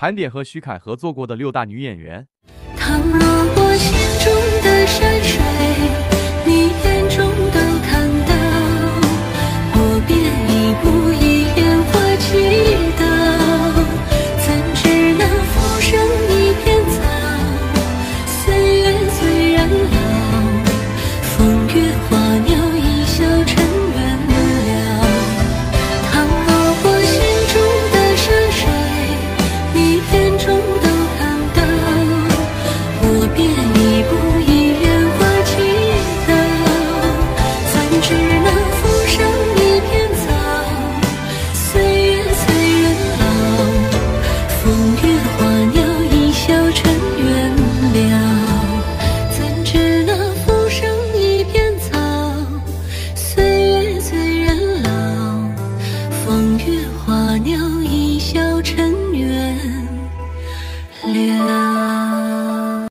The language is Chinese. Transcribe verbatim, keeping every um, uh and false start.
盘点和徐凯合作过的六大女演员。 倘若我心中的山水，你眼中都看到，我便一步一烟火祈祷，怎知那浮生一片草，岁月虽然老，风月花鸟一笑尘缘了。倘若我心中的山水，你眼中都看到，我便一步一烟火祈祷，怎知那浮生一片草，岁月催人老，风月花鸟一笑尘缘了。怎知那浮生一片草，岁月催人老，风月花鸟一笑尘缘了。